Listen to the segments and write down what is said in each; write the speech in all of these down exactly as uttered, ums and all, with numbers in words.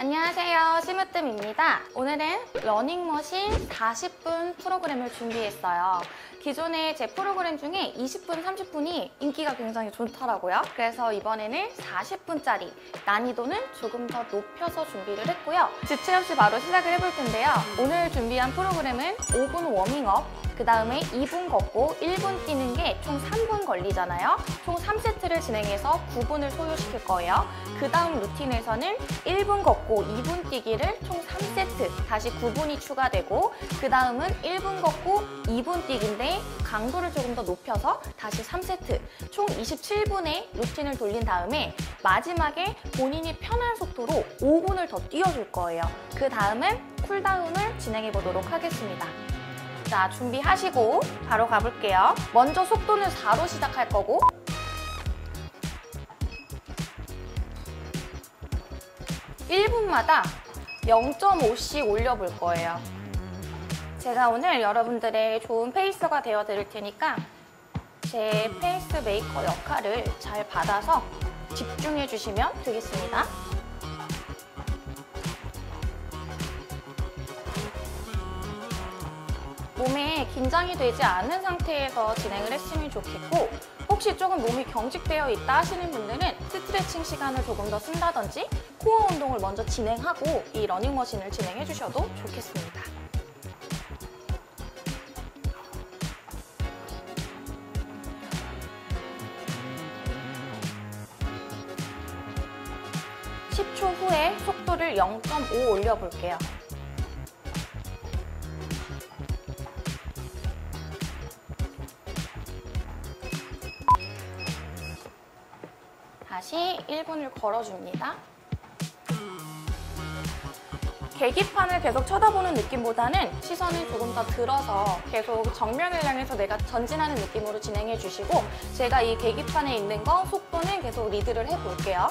안녕하세요, 심으뜸입니다. 오늘은 러닝머신 사십 분 프로그램을 준비했어요. 기존의 제 프로그램 중에 이십 분, 삼십 분이 인기가 굉장히 좋더라고요. 그래서 이번에는 사십 분짜리, 난이도는 조금 더 높여서 준비를 했고요. 지체 없이 바로 시작을 해볼 텐데요. 오늘 준비한 프로그램은 오 분 워밍업, 그 다음에 이 분 걷고 일 분 뛰는 게 총 삼 분 걸리잖아요. 총 삼 세트를 진행해서 구 분을 소요시킬 거예요. 그 다음 루틴에서는 일 분 걷고 이 분 뛰기를 총 삼 세트, 다시 구 분이 추가되고, 그 다음은 일 분 걷고 이 분 뛰기인데 강도를 조금 더 높여서 다시 삼 세트, 총 이십칠 분의 루틴을 돌린 다음에 마지막에 본인이 편한 속도로 오 분을 더 뛰어줄 거예요. 그 다음은 쿨다운을 진행해 보도록 하겠습니다. 자, 준비하시고 바로 가볼게요. 먼저 속도는 사로 시작할 거고, 일 분마다 영 점 오씩 올려볼 거예요. 제가 오늘 여러분들의 좋은 페이서가 되어 드릴 테니까 제 페이스 메이커 역할을 잘 받아서 집중해 주시면 되겠습니다. 몸에 긴장이 되지 않은 상태에서 진행을 했으면 좋겠고, 혹시 조금 몸이 경직되어 있다 하시는 분들은 스트레칭 시간을 조금 더 쓴다든지 코어 운동을 먼저 진행하고 이 러닝머신을 진행해 주셔도 좋겠습니다. 십 초 후에 속도를 영 점 오 올려볼게요. 다시 일 분을 걸어줍니다. 계기판을 계속 쳐다보는 느낌보다는 시선을 조금 더 들어서 계속 정면을 향해서 내가 전진하는 느낌으로 진행해 주시고, 제가 이 계기판에 있는 거 속도는 계속 리드를 해볼게요.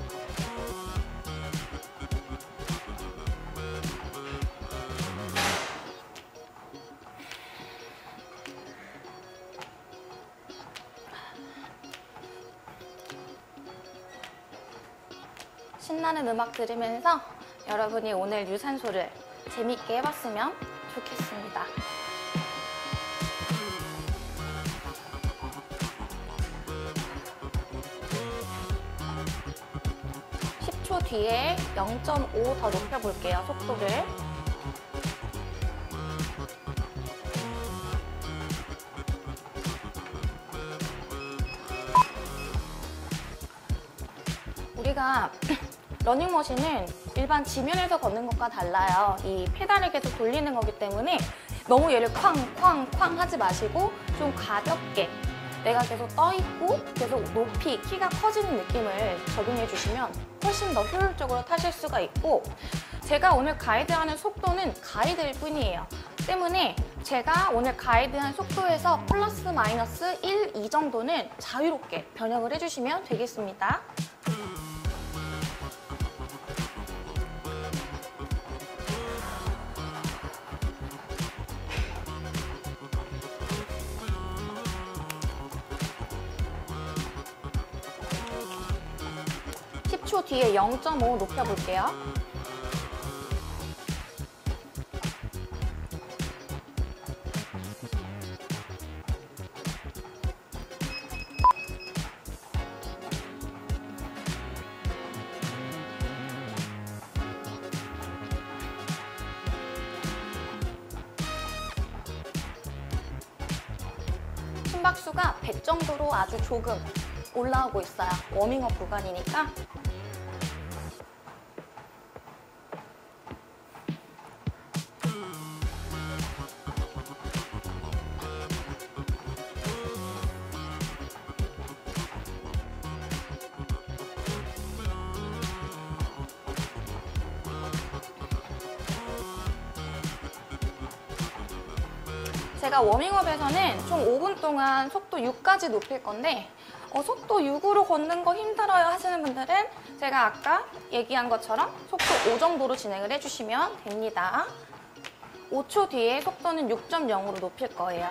신나는 음악 들으면서 여러분이 오늘 유산소를 재밌게 해봤으면 좋겠습니다. 십 초 뒤에 영 점 오 더 높여볼게요, 속도를. 우리가 러닝머신은 일반 지면에서 걷는 것과 달라요. 이 페달을 계속 돌리는 거기 때문에 너무 얘를 쾅쾅쾅 하지 마시고 좀 가볍게 내가 계속 떠있고 계속 높이 키가 커지는 느낌을 적용해 주시면 훨씬 더 효율적으로 타실 수가 있고, 제가 오늘 가이드하는 속도는 가이드일 뿐이에요. 때문에 제가 오늘 가이드한 속도에서 플러스 마이너스 일, 이 정도는 자유롭게 변형을 해주시면 되겠습니다. 십 초 뒤에 영 점 오 높여볼게요. 심박수가 백 정도로 아주 조금 올라오고 있어요. 워밍업 구간이니까. 제가 워밍업에서는 총 오 분 동안 속도 육까지 높일 건데, 어, 속도 육으로 걷는 거 힘들어요 하시는 분들은 제가 아까 얘기한 것처럼 속도 오 정도로 진행을 해주시면 됩니다. 오 초 뒤에 속도는 육 점 영으로 높일 거예요.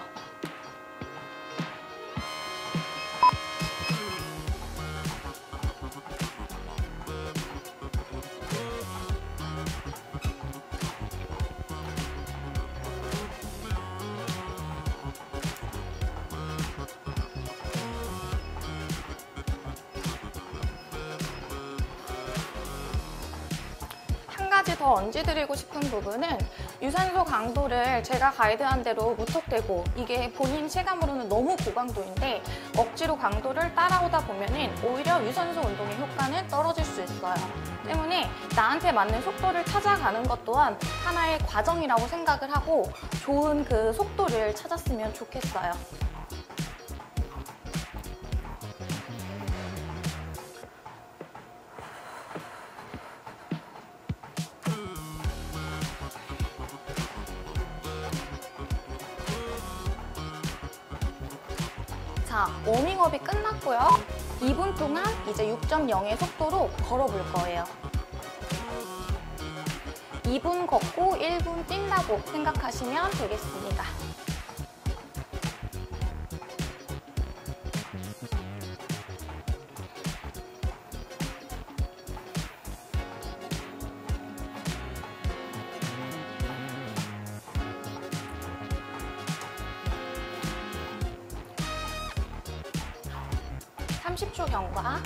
가지 더 언지드리고 싶은 부분은 유산소 강도를 제가 가이드한 대로 무턱대고 이게 본인 체감으로는 너무 고강도인데 억지로 강도를 따라오다 보면은 오히려 유산소 운동의 효과는 떨어질 수 있어요. 때문에 나한테 맞는 속도를 찾아가는 것 또한 하나의 과정이라고 생각을 하고 좋은 그 속도를 찾았으면 좋겠어요. 자, 워밍업이 끝났고요. 이 분 동안 이제 육 점 영의 속도로 걸어볼 거예요. 이 분 걷고 일 분 뛴다고 생각하시면 되겠습니다. 삼십 초 경과.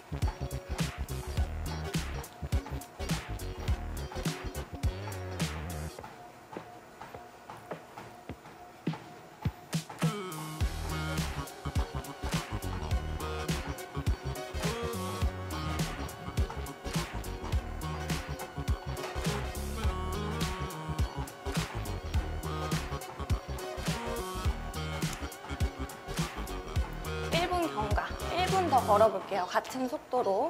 일 분 경과. 일 분 더 걸어볼게요. 같은 속도로.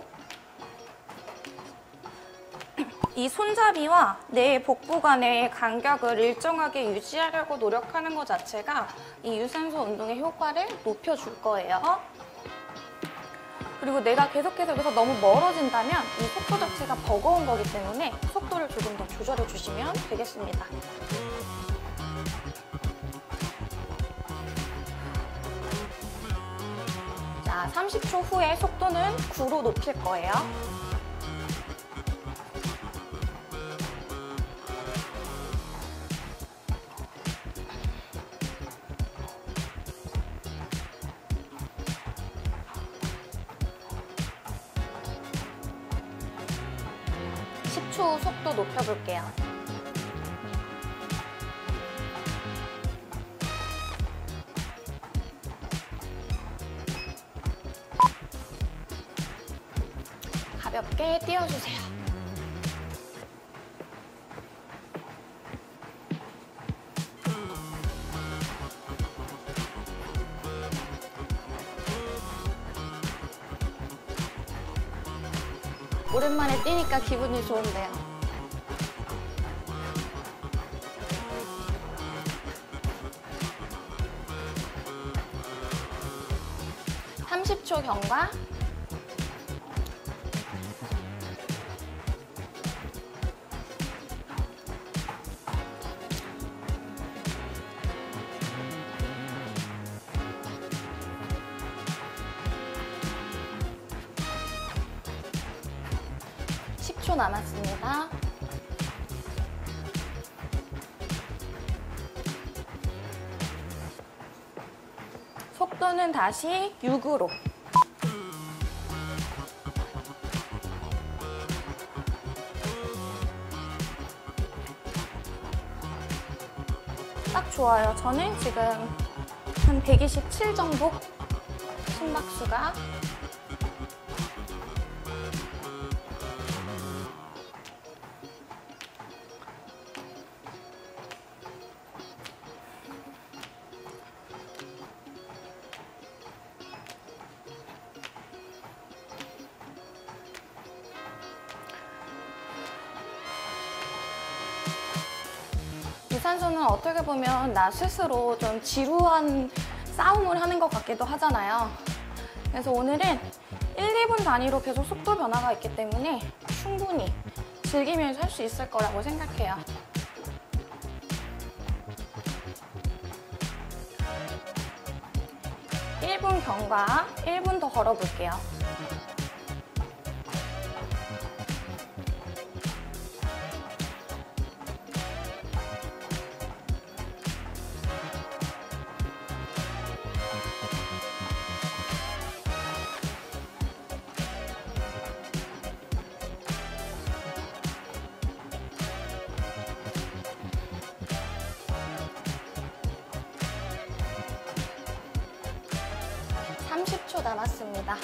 이 손잡이와 내 복부 간의 간격을 일정하게 유지하려고 노력하는 것 자체가 이 유산소 운동의 효과를 높여줄 거예요. 그리고 내가 계속해서 여기서 너무 멀어진다면 이 속도 자체가 버거운 거기 때문에 속도를 조금 더 조절해 주시면 되겠습니다. 자, 삼십 초 후에 속도는 구로 높일 거예요. 십 초 후 속도 높여볼게요. 가볍게 뛰어주세요. 오랜만에 뛰니까 기분이 좋은데요. 삼십 초 경과. 십 초 남았습니다. 속도는 다시 육으로. 딱 좋아요. 저는 지금 한 백이십칠 정도 심박수가. 유산소는 어떻게 보면 나 스스로 좀 지루한 싸움을 하는 것 같기도 하잖아요. 그래서 오늘은 일, 이 분 단위로 계속 속도 변화가 있기 때문에 충분히 즐기면서 할 수 있을 거라고 생각해요. 일 분 경과, 일 분 더 걸어볼게요. 삼십 초 남았습니다.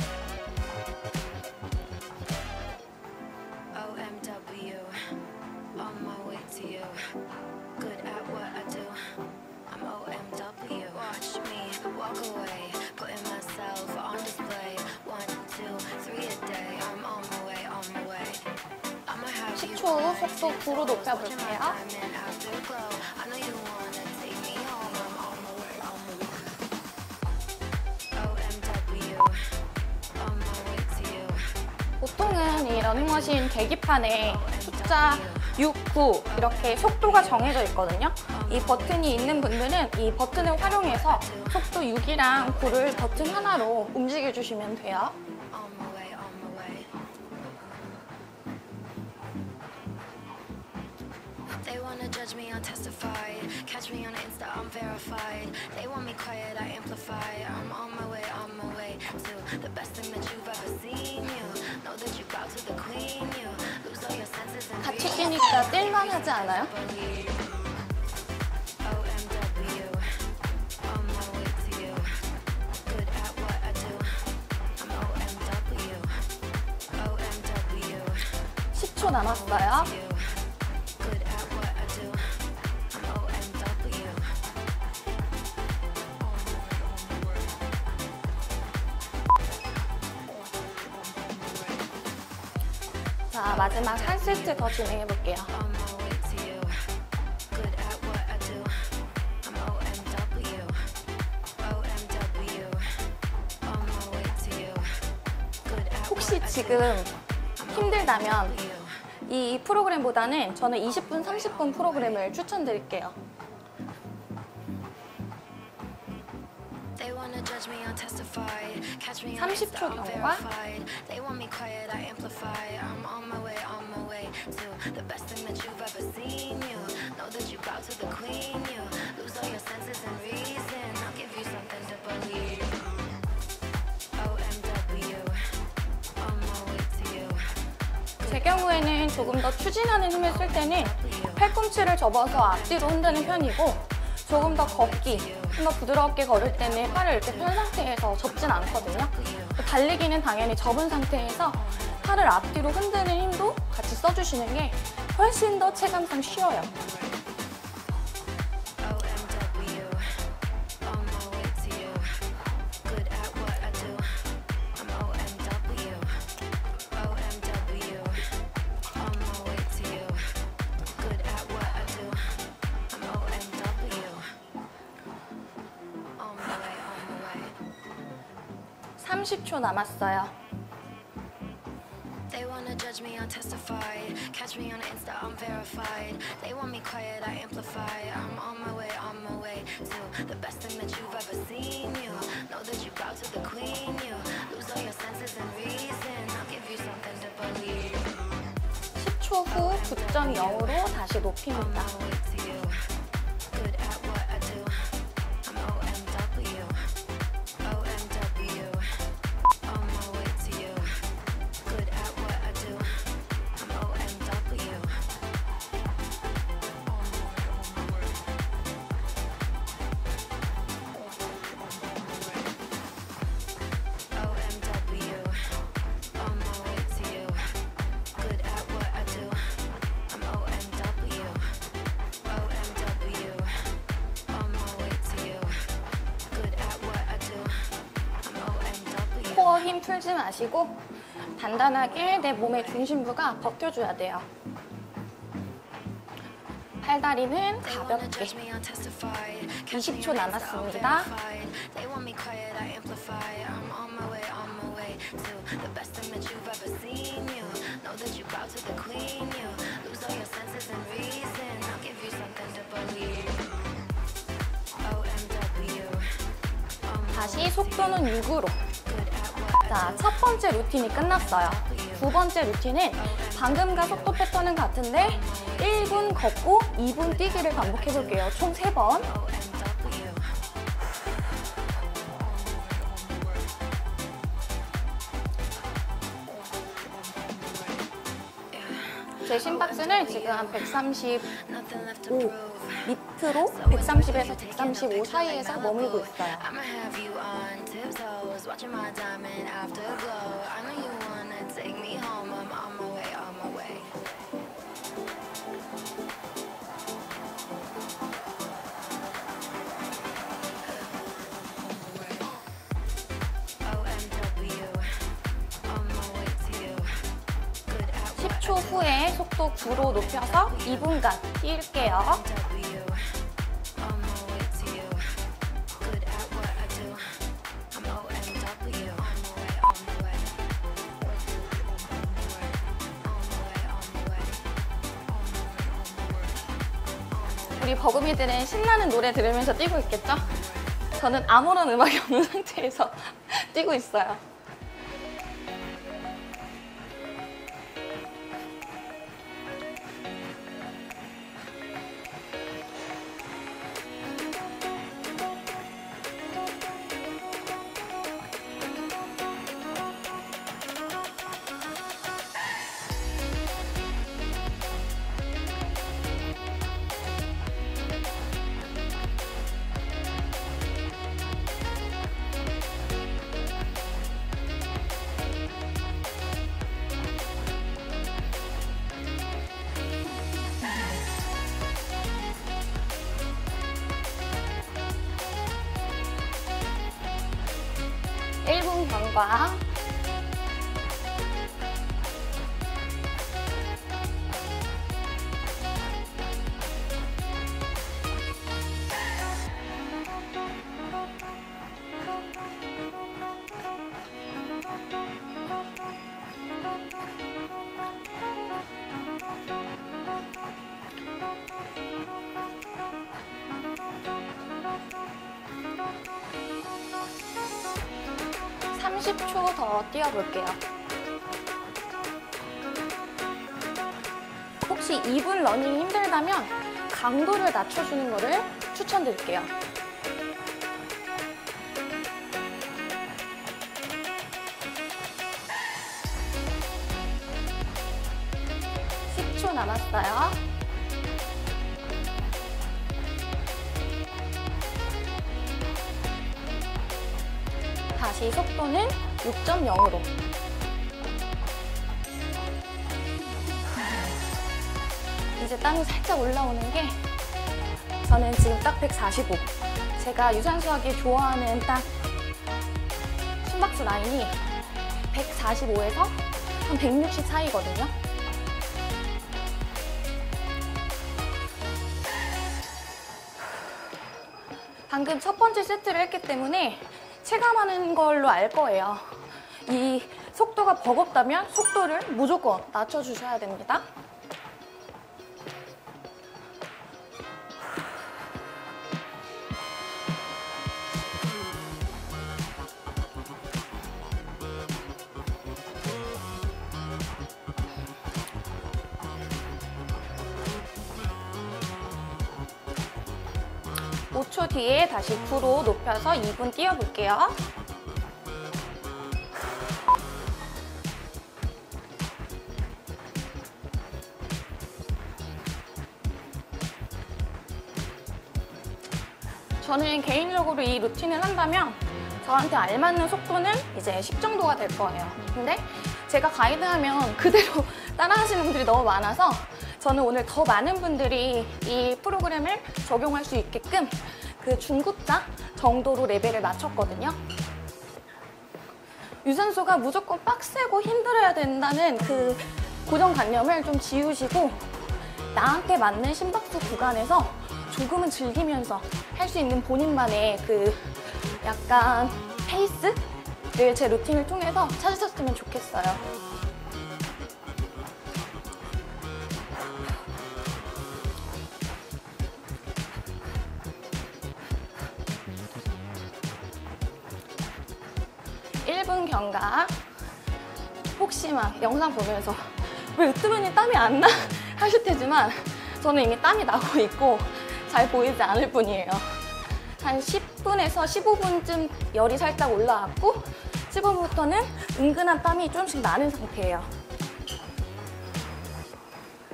십 초 후 속도 구로 높여볼게요. 보통은 이 러닝머신 계기판에 숫자 육, 구 이렇게 속도가 정해져 있거든요. 이 버튼이 있는 분들은 이 버튼을 활용해서 속도 육이랑 구를 버튼 하나로 움직여주시면 돼요. They wanna judge me unjustified. Catch me on Insta, I'm verified. They want me quiet, I amplify. I'm on my way, on my way to the best thing that you've ever seen. You know that you bow to the queen. You lose all your senses and 같이 뛰니까 뛸만 하지 않아요? 십 초 남았어요. 자, 마지막 한 세트 더 진행해 볼게요. 혹시 지금 힘들다면 이 프로그램보다는 저는 이십 분, 삼십 분 프로그램을 추천드릴게요. 삼십 초 경과 제 경우에는 조금 더 추진하는 힘을 쓸 때는 팔꿈치를 접어서 앞뒤로 흔드는 편이고, 조금 더 걷기, 좀 더 부드럽게 걸을 때는 팔을 이렇게 편 상태에서 접진 않거든요. 달리기는 당연히 접은 상태에서 팔을 앞뒤로 흔드는 힘도 같이 써주시는 게 훨씬 더 체감상 쉬워요. 삼십 초 남았어요. They wanna judge me unjustified. Catch me on Insta, I'm verified. They want me quiet, I amplify. I'm on my way, on my way to the best thing that you've ever seen. You know that you bow to the queen. You lose all your senses and reason. I'll give you something to believe. 십 초 후 구 점 영으로 다시 높입니다. 코어 힘 풀지 마시고 단단하게 내 몸의 중심부가 버텨줘야 돼요. 팔다리는 가볍게. 이십 초 남았습니다. 다시 속도는 육으로. 자, 첫 번째 루틴이 끝났어요. 두 번째 루틴은 방금과 속도 패턴은 같은데 일 분 걷고 이 분 뛰기를 반복해 볼게요. 총 세 번. 제 심박수는 지금 한 백삼십오 밑으로 백삼십에서 백삼십오 사이에서 머물고 있어요. 십 초 후에 속도 구로 높여서 이 분간 뛸게요. 우리 버금이들은 신나는 노래 들으면서 뛰고 있겠죠? 저는 아무런 음악이 없는 상태에서 뛰고 있어요. 일 분 경과. 삼십 초 더 뛰어볼게요. 혹시 이 분 러닝이 힘들다면 강도를 낮춰주는 거를 추천드릴게요. 십 초 남았어요. 다시 속도는 육 점 영으로. 이제 땀이 살짝 올라오는 게 저는 지금 딱 백사십오. 제가 유산소하기 좋아하는 딱 심박수 라인이 백사십오에서 한 백육십 사이거든요. 방금 첫 번째 세트를 했기 때문에 체감하는 걸로 알 거예요. 이 속도가 버겁다면 속도를 무조건 낮춰주셔야 됩니다. 오 초 뒤에 다시 구로 높여서 이 분 뛰어볼게요. 저는 개인적으로 이 루틴을 한다면 저한테 알맞는 속도는 이제 십 정도가 될 거예요. 근데 제가 가이드하면 그대로 따라하시는 분들이 너무 많아서 저는 오늘 더 많은 분들이 이 프로그램을 적용할 수 있게끔 그 중급자 정도로 레벨을 맞췄거든요. 유산소가 무조건 빡세고 힘들어야 된다는 그 고정관념을 좀 지우시고 나한테 맞는 심박수 구간에서 조금은 즐기면서 할 수 있는 본인만의 그 약간 페이스를 제 루틴을 통해서 찾으셨으면 좋겠어요. 일 분 경과. 혹시 막 영상 보면서 왜 유튜브니 땀이 안 나? 하실 테지만 저는 이미 땀이 나고 있고 잘 보이지 않을 뿐이에요. 한 십 분에서 십오 분쯤 열이 살짝 올라왔고 십오 분부터는 은근한 땀이 조금씩 나는 상태예요.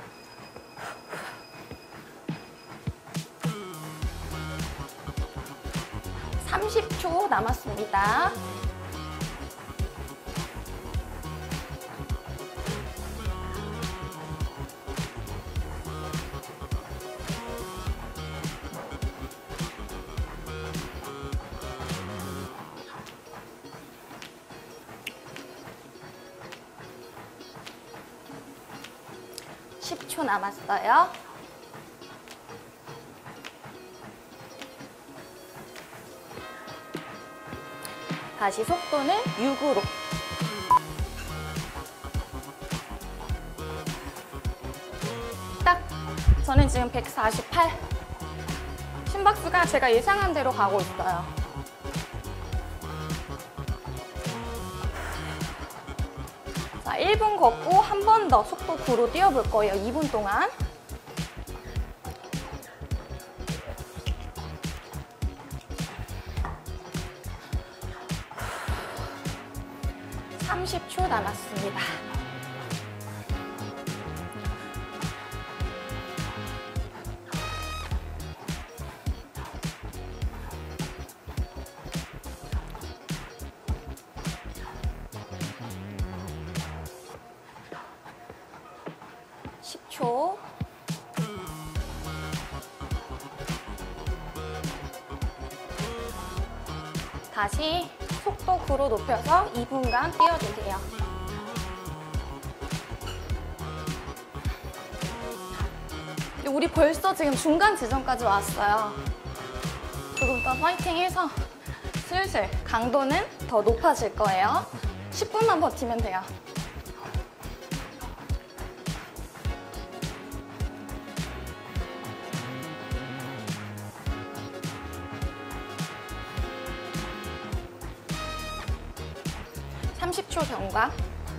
삼십 초 남았습니다. 십 초 남았어요. 다시 속도는 육으로. 딱 저는 지금 백사십팔. 심박수가 제가 예상한 대로 가고 있어요. 자, 일 분 걷고 한 번 더 속도 구로 뛰어볼 거예요. 이 분 동안. 삼십 초 남았습니다. 십 초. 다시 속도 구로 높여서 이 분간 뛰어주세요. 우리 벌써 지금 중간 지점까지 왔어요. 조금 더 파이팅해서 슬슬 강도는 더 높아질 거예요. 십 분만 버티면 돼요. 삼십 초 경과.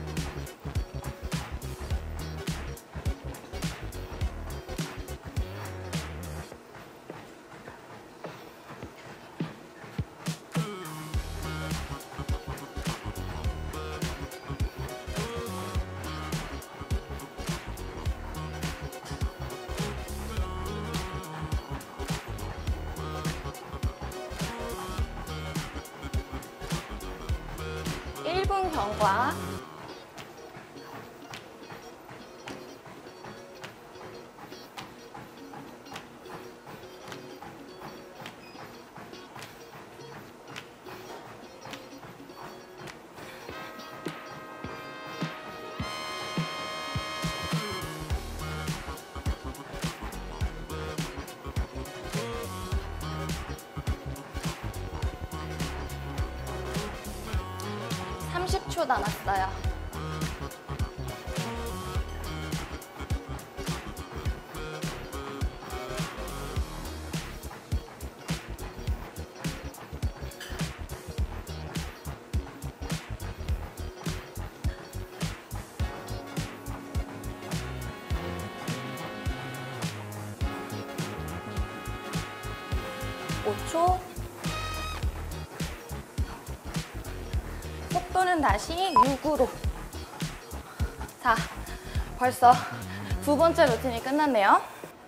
일 분 경과. 삼십 초 남았어요. 오 초. 속도는 다시 육으로. 자, 벌써 두 번째 루틴이 끝났네요.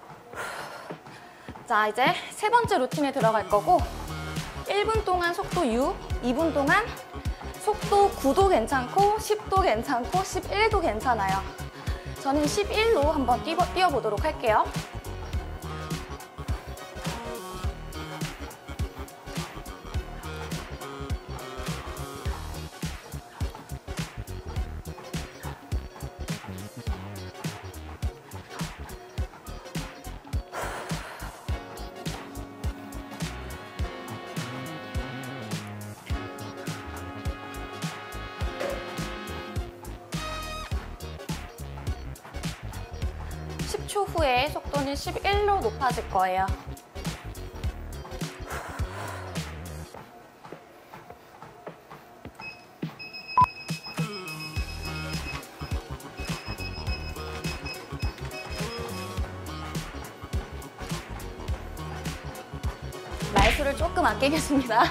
자, 이제 세 번째 루틴에 들어갈 거고, 일 분 동안 속도 육, 이 분 동안 속도 구도 괜찮고 십도 괜찮고 십일도 괜찮아요. 저는 십일로 한번 뛰어, 뛰어보도록 할게요. 십 초 후에 속도는 십일로 높아질 거예요. 말수를 조금 아끼겠습니다.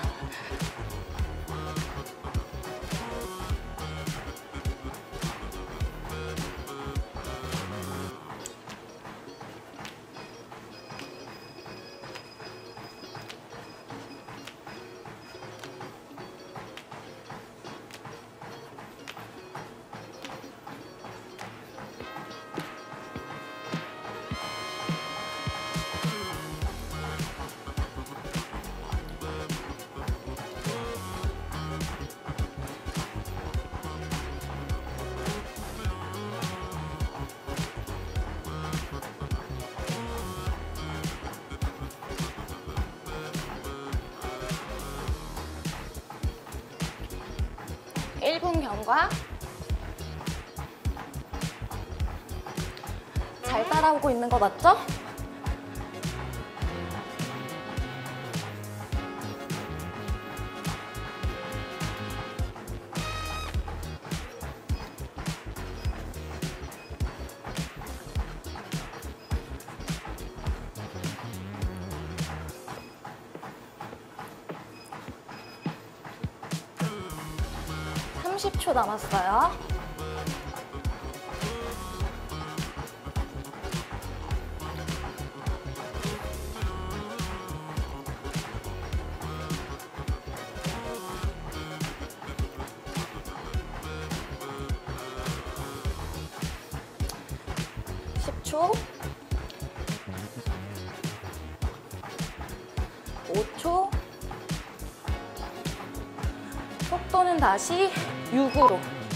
일 분 경과. 잘 따라오고 있는 거 맞죠? 삼십 초 남았어요. 십 초. 오 초. 속도는 다시 육으로.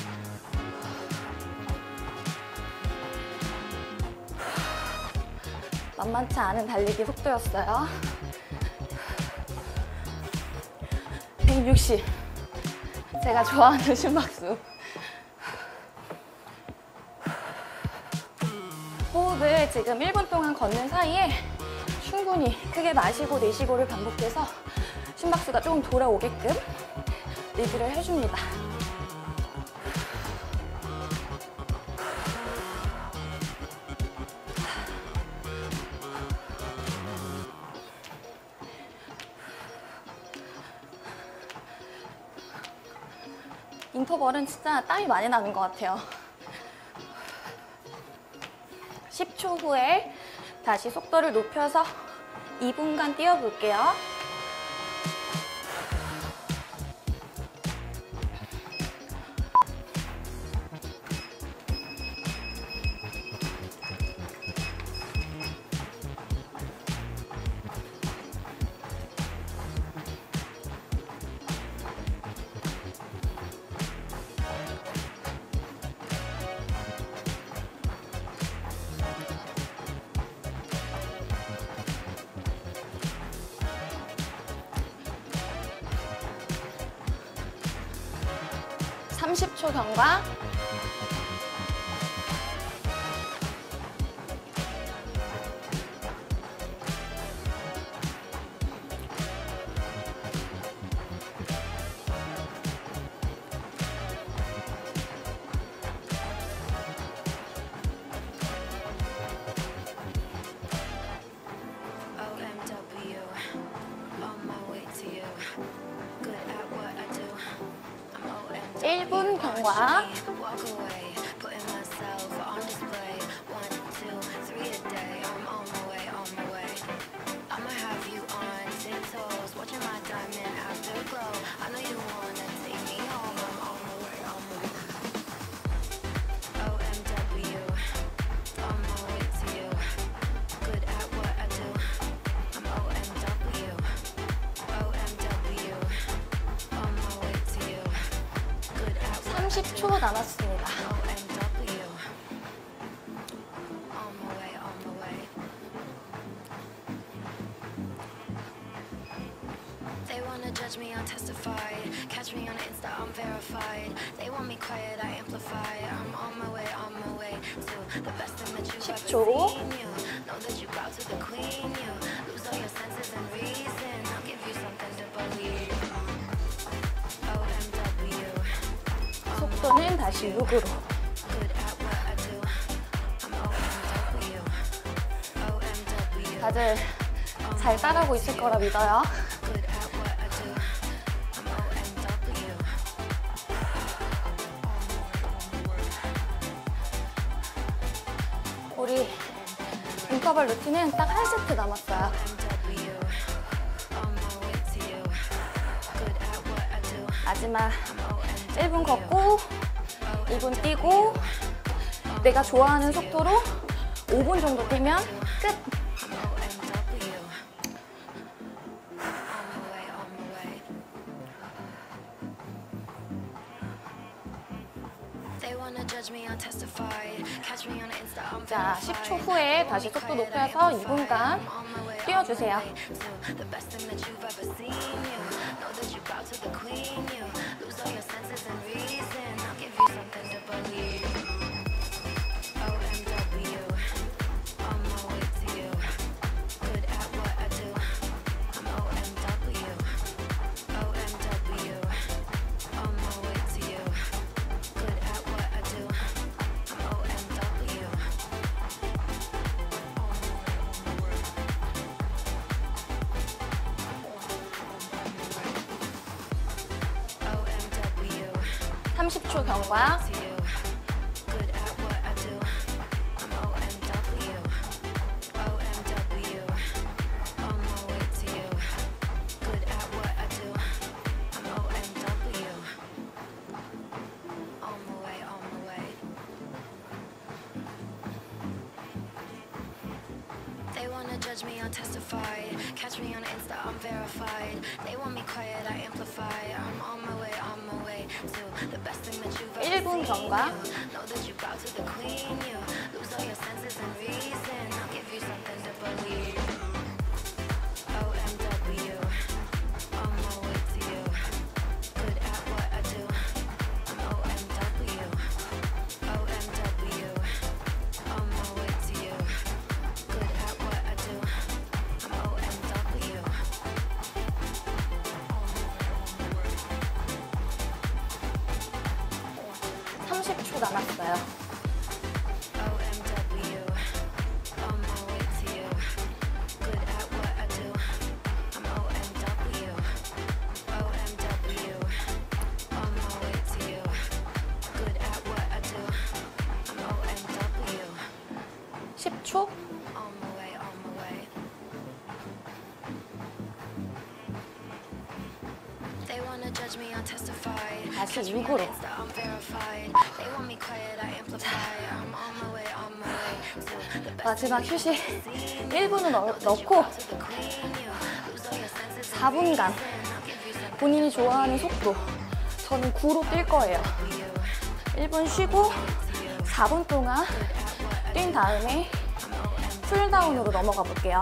만만치 않은 달리기 속도였어요. 백육십. 제가 좋아하는 심박수. 호흡을 지금 일 분 동안 걷는 사이에 충분히 크게 마시고 내쉬고를 반복해서 심박수가 조금 돌아오게끔 리드를 해줍니다. 인터벌은 진짜 땀이 많이 나는 것 같아요. 십 초 후에 다시 속도를 높여서 이 분간 뛰어볼게요. 삼십 초 경과. 일 분 경과. 삼십 초 남았습니다. 십 초. 속도는 다시 육으로. 다들 잘 따라하고 있을 거라 믿어요. 우리 인터벌 루틴은 딱 한 세트 남았어요. 마지막 일 분 걷고 이 분 뛰고 내가 좋아하는 속도로 오 분 정도 뛰면 끝! 자, 십 초 후에 다시 속도 높여서 이 분간 뛰어주세요. 삼십 초 경과. Judge me, I'll testify. Catch me on Insta, I'm verified. They want me quiet, I amplify. I'm on my way, on my way to the best thing that you've ever 일 분 seen. 경과. Know that you bow to the queen. You lose all your senses and reason. I'll give you something to believe. O M W, on my way to you. Good at what I do. I'm O M W, O M W, on my way to you. Good at what I do. I'm O M W. 삼십 초 남았어요. O M W, on my way to you. Good at what I do. I'm O M W, O M W, on my way to you. Good at what I do. I'm O M W, 십 초. on my way, on my way. They wanna judge me, I'll testify. 다시 Catch me on 육으로. Insta, I'm verified. They want me quiet, I amplify. I'm on my way, on my way to the best. 마지막 휴식 일 분을 넣, 넣고 사 분간 본인이 좋아하는 속도, 저는 구로 뛸 거예요. 일 분 쉬고 사 분 동안 뛴 다음에 쿨다운으로 넘어가 볼게요.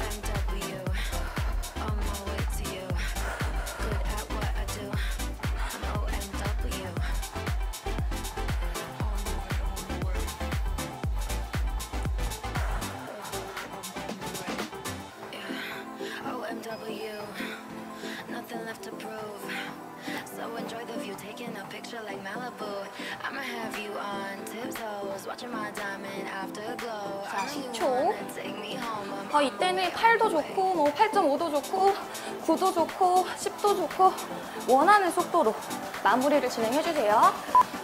O M W, nothing left to prove. So enjoy the view, taking a picture like Malibu. I'ma have you on tiptoes, watching my diamond afterglow. I know you 십 초. wanna take me home. I'm 어, 이때는 팔도 좋고 뭐 팔 점 오도 좋고 구도 좋고 십도 좋고 원하는 속도로 마무리를 진행해주세요.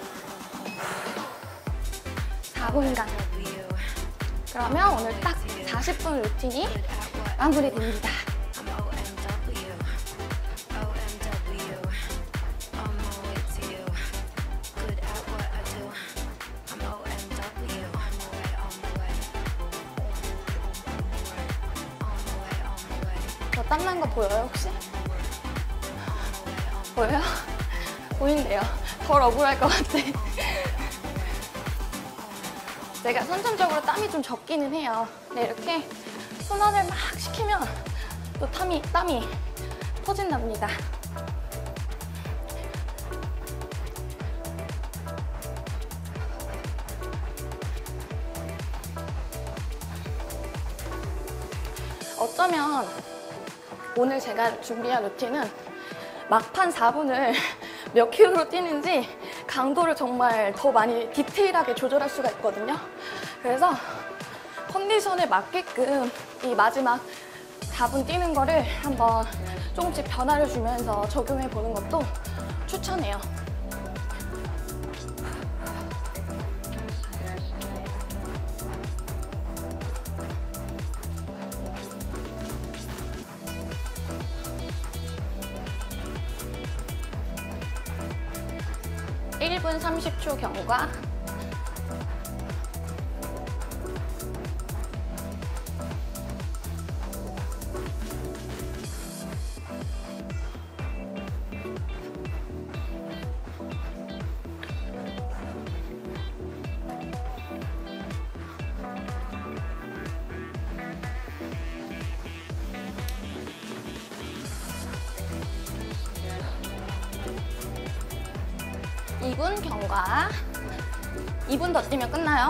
사 분간. 그러면 오늘 딱 사십 분 루틴이 마무리됩니다. I'm O M W, O M W, on my way to you. Good at what I do. I'm O M W, on my way, on my way. On my way, on my way. 저 땀난 거 보여요 혹시? 보여요? 보인대요. 덜 억울할 것 같아. 제가 선천적으로 땀이 좀 적기는 해요. 근데 이렇게 순환을 막 시키면 또 땀이, 땀이 터진답니다. 어쩌면 오늘 제가 준비한 루틴은 막판 사 분을 몇 킬로로 뛰는지 강도를 정말 더 많이 디테일하게 조절할 수가 있거든요. 그래서 컨디션에 맞게끔 이 마지막 사 분 뛰는 거를 한번 조금씩 변화를 주면서 적용해 보는 것도 추천해요. 일 분 삼십 초 경과. 이 분 경과. 이 분 더 뛰면 끝나요.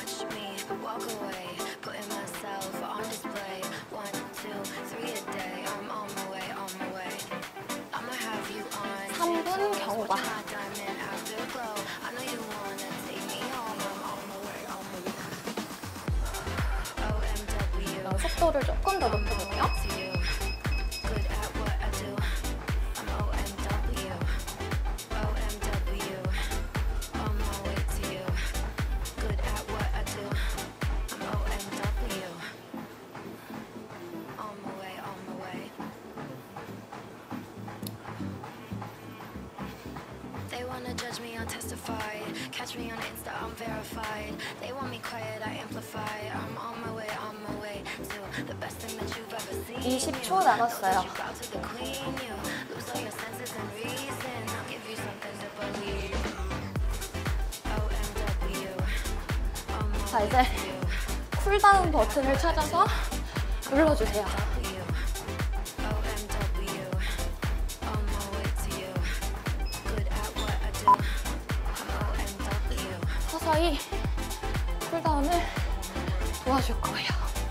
watch me walk away, putting myself on display. One, two, three a day. I'm on my way, on my way. I'ma have you on 삼 분 tiptoes, 경과. watching my diamond afterglow. I know you wanna take me home. I'm on my way, on my way. O M W. 어, 속도를 조금 더 높여볼게요. To you. Good at what I do. I'm O M W. O M W. On my way to you. Good at what I do. I'm O M W. On my way, on my way. They wanna judge me, I'll testify. Catch me on Insta, I'm verified. They want me quiet, I amplify. I'm on my way, on my way to the best thing that you've ever seen. 이십 초 남았어요. You bow to the queen, you lose all your senses and reason. I'll give you something to believe. O M W. On my 자, way 이제 to you. 쿨다운 버튼을 찾아서 눌러주세요. W. O M W. On my way to you. Good at what I do. I'm O M W. 서서히 쿨다운을 도와줄 거예요.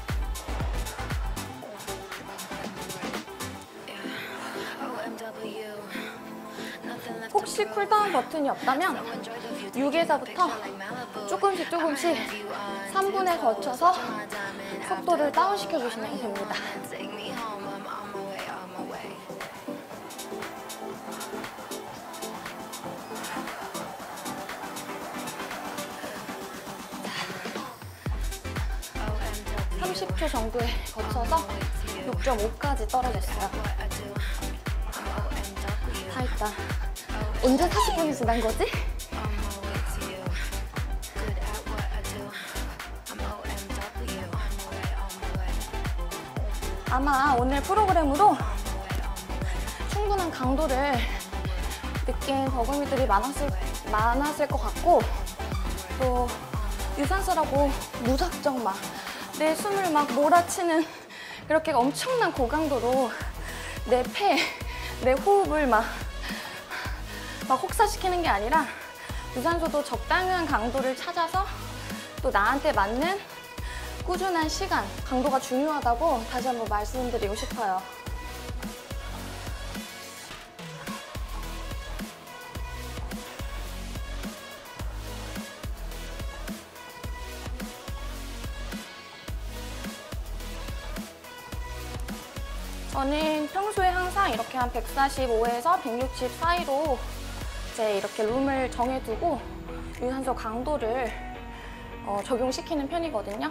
O M W. Nothing left 혹시 to prove. 쿨다운 버튼이 없다면 So enjoy the view, take 육에서부터 picture like Malibu. 조금씩 조금씩 Have you on 삼 분에 tiptoes, 거쳐서 watching my diamond 속도를 afterglow. 다운시켜 주시면 I know you 됩니다. wanna take me home. I'm on my way, on my way. O M W. 삼십 초 정도에 거쳐서 육 점 오까지 떨어졌어요. What I do. I'm O M W. 다 했다. 언제 사십 분이 지난 거지? On my way to you. Good at what I do. I'm O M W. On my way, on my way. 아마 오늘 프로그램으로 On my way, on my way. 충분한 강도를 느낀 버금이들이 많았을, 많았을 것 같고, 또 유산소라고 무작정 막 내 숨을 막 몰아치는 그렇게 엄청난 고강도로 내 폐, 내 호흡을 막, 막 혹사시키는 게 아니라 유산소도 적당한 강도를 찾아서 또 나한테 맞는 꾸준한 시간, 강도가 중요하다고 다시 한번 말씀드리고 싶어요. 저는 평소에 항상 이렇게 한 백사십오에서 백육십 사이로 이제 이렇게 룸을 정해두고 유산소 강도를 어, 적용시키는 편이거든요.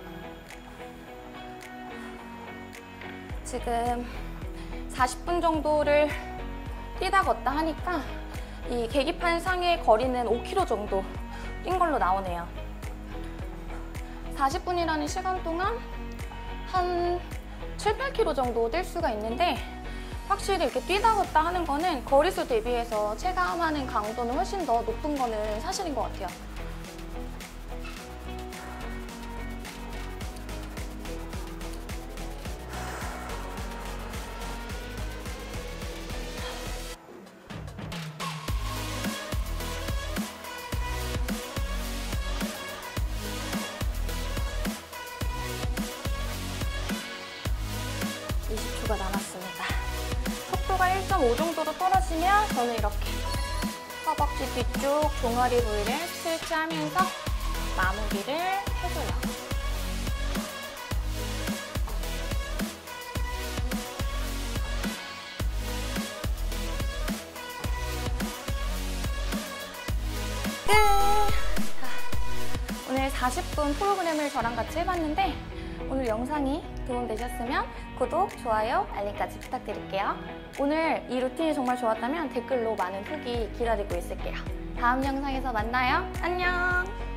지금 사십 분 정도를 뛰다 걷다 하니까 이 계기판 상의 거리는 오 킬로미터 정도 뛴 걸로 나오네요. 사십 분이라는 시간 동안 한 칠, 팔 킬로미터 정도 뛸 수가 있는데 확실히 이렇게 뛰다 걷다 하는 거는 거리수 대비해서 체감하는 강도는 훨씬 더 높은 거는 사실인 것 같아요. 이십 초가 남았습니다. 속도가 일 점 오 정도로 떨어지면 저는 이렇게 허벅지 뒤쪽 종아리 부위를 스트레치하면서 마무리를 해줘요. 끝! 오늘 사십 분 프로그램을 저랑 같이 해봤는데 오늘 영상이 도움되셨으면 구독, 좋아요, 알림까지 부탁드릴게요. 오늘 이 루틴이 정말 좋았다면 댓글로 많은 후기 기다리고 있을게요. 다음 영상에서 만나요. 안녕!